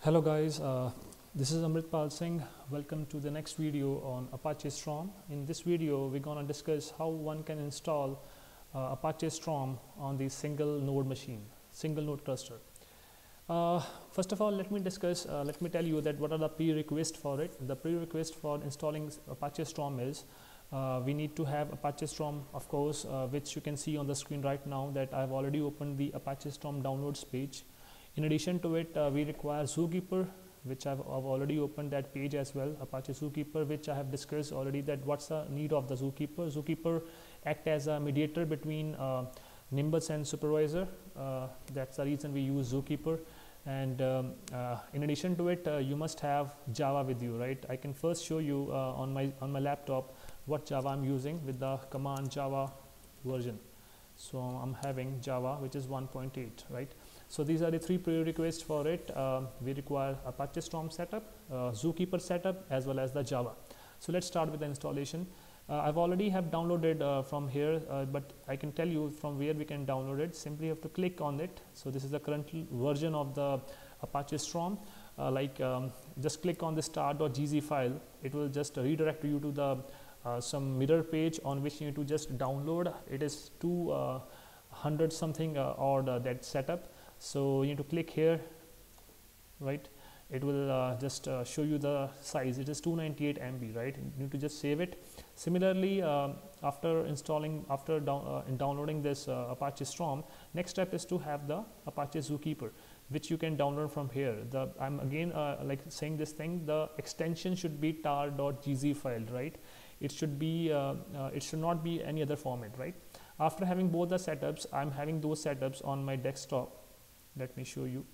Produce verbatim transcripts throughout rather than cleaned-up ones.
Hello guys, uh, this is Amritpal Singh. Welcome to the next video on Apache Storm. In this video, we're gonna discuss how one can install uh, Apache Storm on the single node machine, single node cluster. Uh, first of all, let me discuss, uh, let me tell you that what are the prerequisites for it. The prerequisite for installing Apache Storm is uh, we need to have Apache Storm, of course, uh, which you can see on the screen right now that I've already opened the Apache Storm downloads page. In addition to it, uh, we require Zookeeper, which I've, I've already opened that page as well, Apache Zookeeper, which I have discussed already that what's the need of the Zookeeper. Zookeeper act as a mediator between uh, Nimbus and supervisor. Uh, that's the reason we use Zookeeper. And um, uh, in addition to it, uh, you must have Java with you, right? I can first show you uh, on my on my laptop what Java I'm using with the command Java version. So I'm having Java, which is one point eight, right? So these are the three prerequisites for it. Uh, we require Apache Storm setup, uh, Zookeeper setup, as well as the Java. So let's start with the installation. Uh, I've already have downloaded uh, from here, uh, but I can tell you from where we can download it. Simply have to click on it. So this is the current version of the Apache Storm. Uh, like um, just click on the star.gz file. It will just redirect you to the uh, some mirror page on which you need to just download. It is two uh, hundred something uh, or the, that setup. So you need to click here, right? It will uh, just uh, show you the size. It is two ninety-eight M B, right? You need to just save it. Similarly, uh, after installing, after down, uh, in downloading this uh, Apache Storm, next step is to have the Apache Zookeeper, which you can download from here. The I'm again uh, like saying this thing. The extension should be tar.gz file, right? It should be. Uh, uh, it should not be any other format, right? After having both the setups, I'm having those setups on my desktop. Let me show you.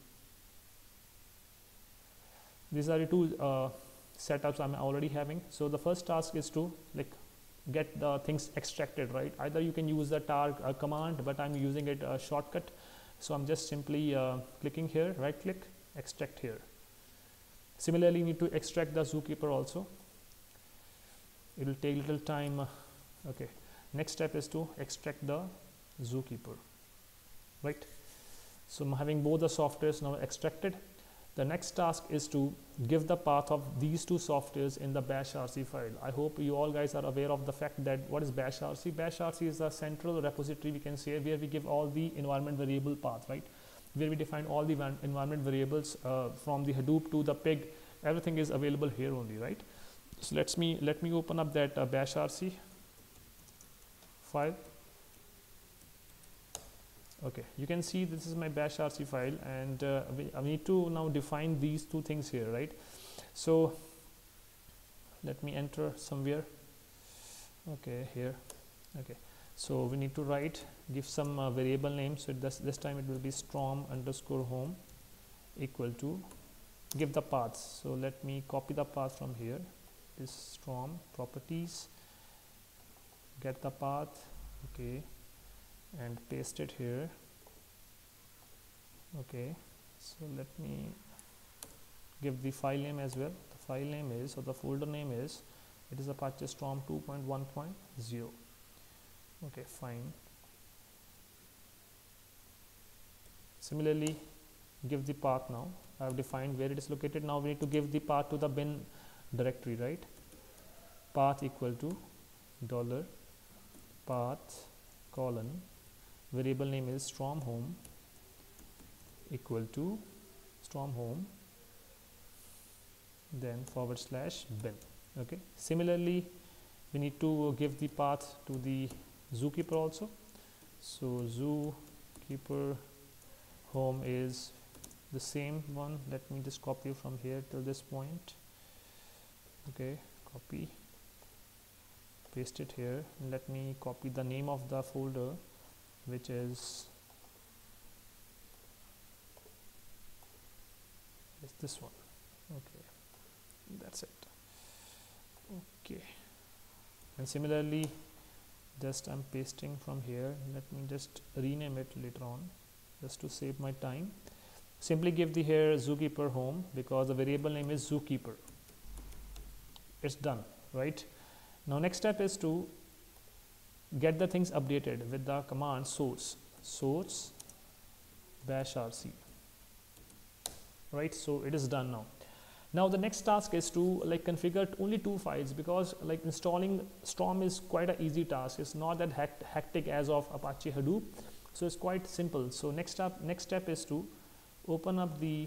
These are the two uh, setups I'm already having. So the first task is to like get the things extracted, right? Either you can use the tar uh, command, but I'm using it a shortcut. So I'm just simply uh, clicking here, right click, extract here. Similarly, you need to extract the Zookeeper also. It will take little time. Uh, okay. Next step is to extract the Zookeeper, right? So I'm having both the softwares now extracted. The next task is to give the path of these two softwares in the bash R C file. I hope you all guys are aware of the fact that what is bash R C. Bash R C is a central repository, we can say, where we give all the environment variable path, right? Where we define all the environment variables uh, from the Hadoop to the pig. Everything is available here only, right? So let's me let me open up that uh, bash R C file. Okay, you can see this is my bash R C file, and uh, we, I need to now define these two things here, right? So let me enter somewhere. Okay, here. Okay, so we need to write, give some uh, variable name. So this this time it will be storm underscore home equal to, give the paths. So let me copy the path from here. This storm properties, get the path. Okay. And paste it here. Okay, so let me give the file name as well. The file name is, or the folder name is, it is Apache Storm two point one point zero. Okay, fine. Similarly, give the path now. I have defined where it is located. Now we need to give the path to the bin directory, right? Path equal to dollar path colon, variable name is storm home equal to storm home, then forward slash bin. Okay, similarly we need to give the path to the Zookeeper also. So Zookeeper home is the same one. Let me just copy from here till this point. Okay, copy, paste it here, and let me copy the name of the folder, which is is this one. Okay, that's it. Okay, and similarly just I'm pasting from here. Let me just rename it later on just to save my time. Simply give the here Zookeeper home because the variable name is Zookeeper. It's done, right? Now next step is to get the things updated with the command source source bash rc. right? So it is done now. Now the next task is to like configure only two files, because like installing Storm is quite an easy task. It's not that hect hectic as of Apache Hadoop, so it's quite simple. So next step next step is to open up the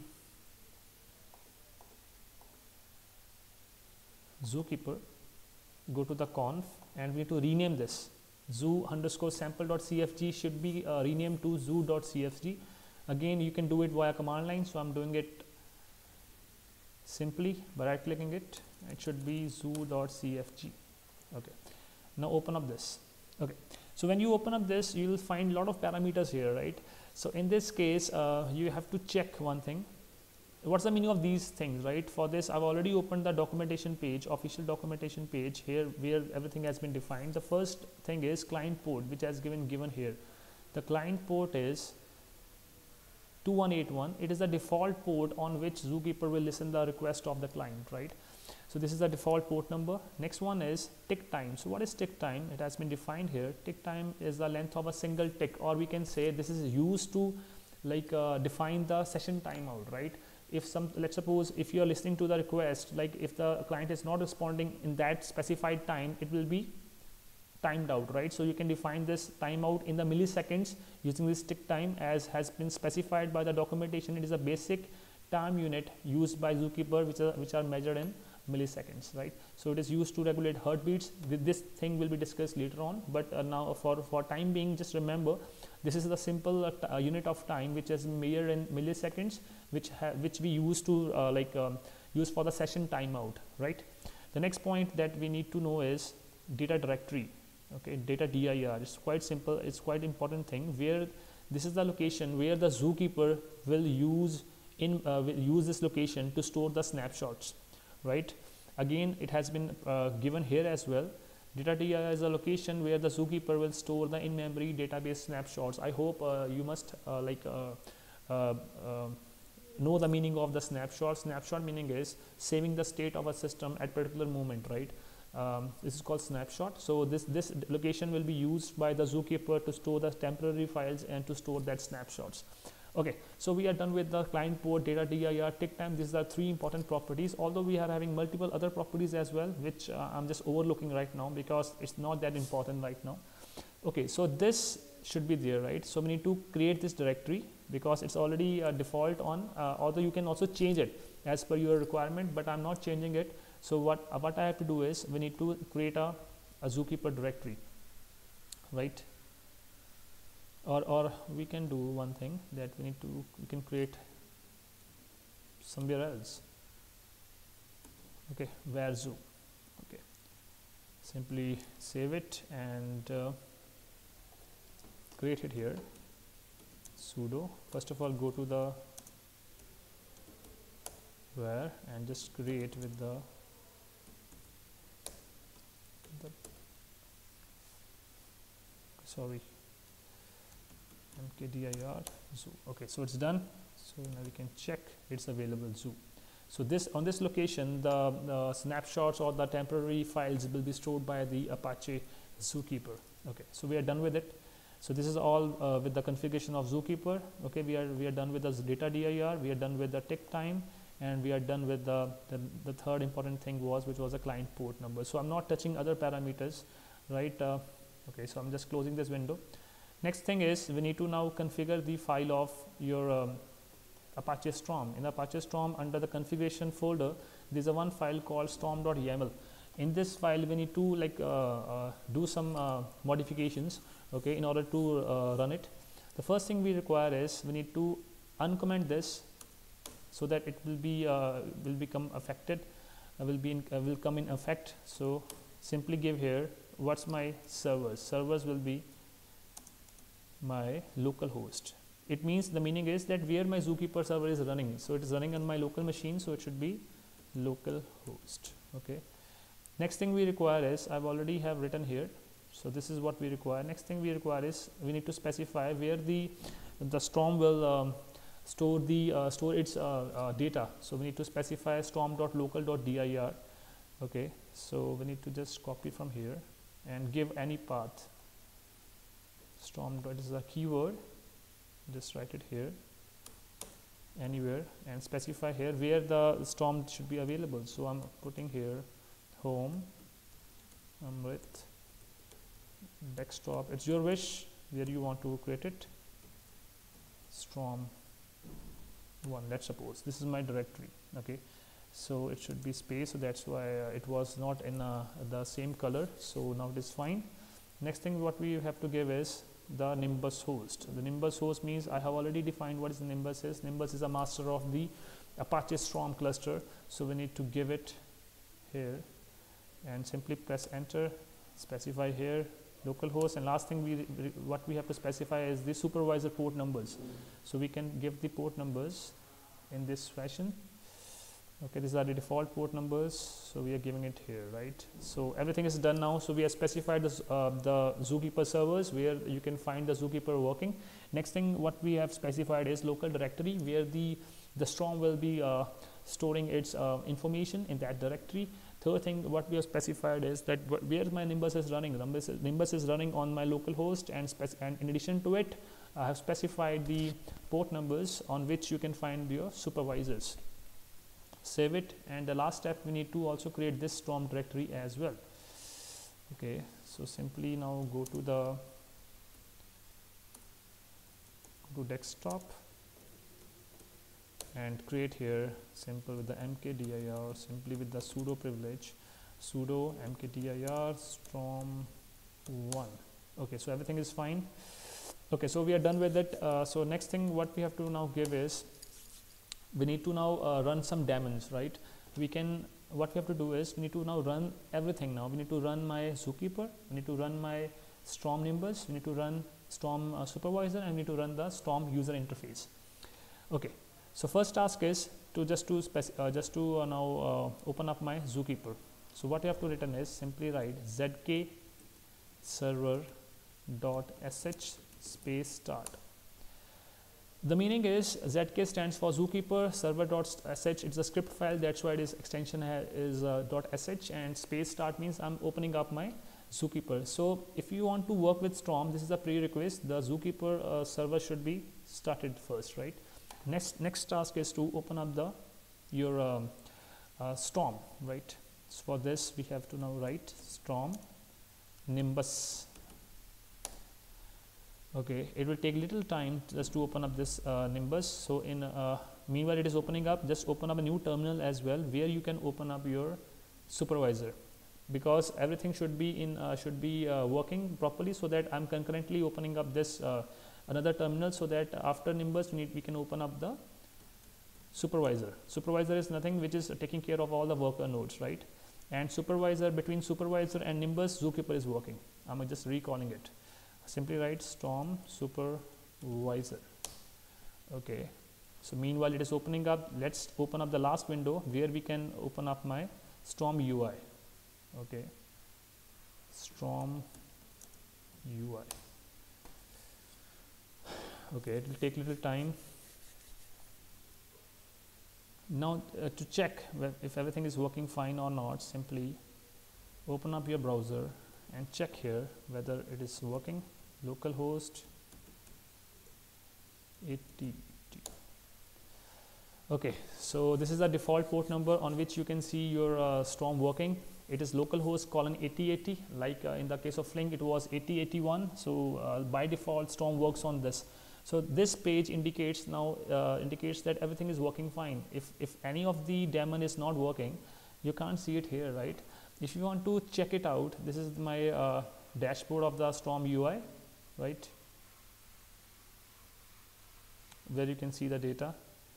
Zookeeper, go to the conf, and we need to rename this. Zoo underscore sample.cfg should be uh, renamed to zoo.cfg. Again, you can do it via command line, so I'm doing it simply by right clicking it. It should be zoo.cfg. Okay, now open up this. Okay, so when you open up this, you will find a lot of parameters here, right? So in this case, uh, you have to check one thing. What's the meaning of these things, right? For this, I've already opened the documentation page, official documentation page here, where everything has been defined. The first thing is client port, which has given given here. The client port is two one eight one. It is the default port on which Zookeeper will listen the request of the client, right? So this is the default port number. Next one is tick time. So what is tick time? It has been defined here. Tick time is the length of a single tick, or we can say this is used to like uh, define the session timeout, right? If some, let's suppose if you are listening to the request, like if the client is not responding in that specified time, it will be timed out, right? So you can define this timeout in the milliseconds using this tick time, as has been specified by the documentation. It is a basic time unit used by Zookeeper, which are which are measured in milliseconds, right? So it is used to regulate heartbeats. This thing will be discussed later on, but uh, now for for time being, just remember this is the simple uh, uh, unit of time which is measured in milliseconds, which which we use to uh, like um, use for the session timeout, right? The next point that we need to know is data directory. Okay, data dir. It's quite simple. It's quite important thing, where this is the location where the Zookeeper will use in uh, will use this location to store the snapshots, right? Again, it has been uh, given here as well. Data dir is a location where the Zookeeper will store the in-memory database snapshots. I hope uh, you must uh, like uh, uh, uh, know the meaning of the snapshot. Snapshot meaning is saving the state of a system at particular moment, right? Um, this is called snapshot. So this this location will be used by the Zookeeper to store the temporary files and to store that snapshots. Okay, so we are done with the client port, data dir, tick time. These are three important properties, although we are having multiple other properties as well, which uh, I'm just overlooking right now because it's not that important right now. Okay, so this should be there, right? So we need to create this directory because it's already uh, default on, uh, although you can also change it as per your requirement, but I'm not changing it. So what, uh, what I have to do is we need to create a, a Zookeeper directory, right? Or, or we can do one thing that we need to, we can create somewhere else. Okay, where zoo. Okay, simply save it and uh, create it here. Sudo. First of all, go to the where and just create with the, the sorry. mkdir zoo. Okay, so it's done. So now we can check it's available zoo. So this on this location, the, the snapshots or the temporary files will be stored by the Apache Zookeeper. Okay, so we are done with it. So this is all uh, with the configuration of Zookeeper. Okay, we are we are done with the data dir. We are done with the tick time, and we are done with the, the the third important thing was which was a client port number. So I'm not touching other parameters, right? Uh, okay, so I'm just closing this window. Next thing is we need to now configure the file of your um, Apache Storm. In Apache Storm, under the configuration folder, there's a one file called storm.yaml. In this file, we need to like uh, uh, do some uh, modifications, okay, in order to uh, run it. The first thing we require is we need to uncomment this so that it will be uh, will become affected, uh, will be in, uh, will come in effect. So simply give here what's my servers. Servers will be my local host. It means the meaning is that where my Zookeeper server is running. So it is running on my local machine, so it should be local host. Okay. Next thing we require is I've already have written here. So this is what we require. Next thing we require is we need to specify where the the Storm will um, store the uh, store its uh, uh, data. So we need to specify storm.local.dir. Okay. So we need to just copy from here and give any path. Storm dot is a keyword. Just write it here. anywhere and specify here where the storm should be available. So I'm putting here home Amrit desktop. It's your wish where you want to create it. Storm one, let's suppose this is my directory. Okay, so it should be space, so that's why uh, it was not in uh, the same color. So now it is fine. Next thing what we have to give is the Nimbus host. The Nimbus host means I have already defined what is the Nimbus is. Nimbus is a master of the Apache Storm cluster, so we need to give it here and simply press enter, specify here localhost, and last thing we what we have to specify is the supervisor port numbers. So we can give the port numbers in this fashion. Okay, these are the default port numbers, so we are giving it here, right? So everything is done now. So we have specified this, uh, the Zookeeper servers where you can find the Zookeeper working. Next thing what we have specified is local directory where the the Storm will be uh, storing its uh, information in that directory. Third thing what we have specified is that where my Nimbus is running. Nimbus is, Nimbus is running on my local host, and, and in addition to it, I have specified the port numbers on which you can find your supervisors. Save it, and the last step we need to also create this Storm directory as well. Okay, so simply now go to the go to desktop and create here simple with the mkdir, simply with the sudo privilege, sudo mkdir storm one. Okay, so everything is fine. Okay, so we are done with it. Uh, so next thing what we have to now give is we need to now uh, run some daemons, right? We can, what we have to do is we need to now run everything now. We need to run my Zookeeper, we need to run my Storm Nimbus, we need to run Storm uh, Supervisor, and we need to run the Storm user interface. Okay, so first task is to just to spec uh, just to uh, now uh, open up my Zookeeper. So what you have to return is simply write zk server dot sh space start. The meaning is Z K stands for Zookeeper server.sh. It's a script file, that's why this extension is uh, .sh, and space start means I'm opening up my Zookeeper. So if you want to work with Storm, this is a prerequisite. The Zookeeper uh, server should be started first, right? Next next task is to open up the your um, uh, Storm, right? So for this we have to now write Storm Nimbus. Okay, it will take little time just to open up this uh, Nimbus. So in uh, meanwhile it is opening up, just open up a new terminal as well where you can open up your supervisor, because everything should be in uh, should be uh, working properly, so that I'm concurrently opening up this uh, another terminal, so that after Nimbus we, need, we can open up the supervisor. Supervisor is nothing which is taking care of all the worker nodes, right? And supervisor, between supervisor and Nimbus, Zookeeper is working. I'm just recalling it. Simply write Storm Supervisor. Okay, so meanwhile it is opening up. Let's open up the last window where we can open up my Storm U I. Okay, Storm U I. Okay, it will take little time. Now uh, to check if everything is working fine or not, simply open up your browser and check here whether it is working. Localhost eighty. Okay, so this is the default port number on which you can see your uh, Storm working. It is localhost colon eighty eighty, like uh, in the case of Flink it was eighty eighty-one. So uh, by default Storm works on this. So this page indicates now uh, indicates that everything is working fine. If if any of the daemon is not working, you can't see it here, right? If you want to check it out, this is my uh, dashboard of the Storm U I, right, where you can see the data.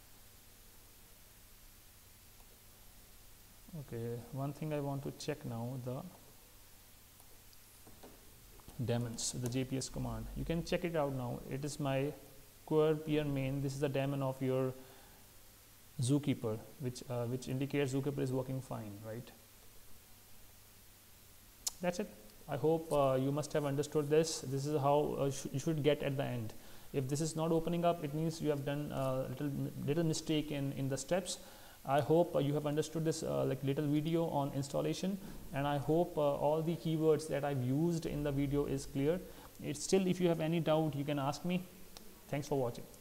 Okay, one thing I want to check now, the daemons, the J P S command. You can check it out now. It is my core peer main. This is the daemon of your Zookeeper, which uh, which indicates Zookeeper is working fine, right? That's it. I hope uh, you must have understood this. This is how uh, sh you should get at the end. If this is not opening up, it means you have done a little little mistake in in the steps. I hope uh, you have understood this uh, like little video on installation, and I hope uh, all the keywords that I've used in the video is clear. It's still, if you have any doubt, you can ask me. Thanks for watching.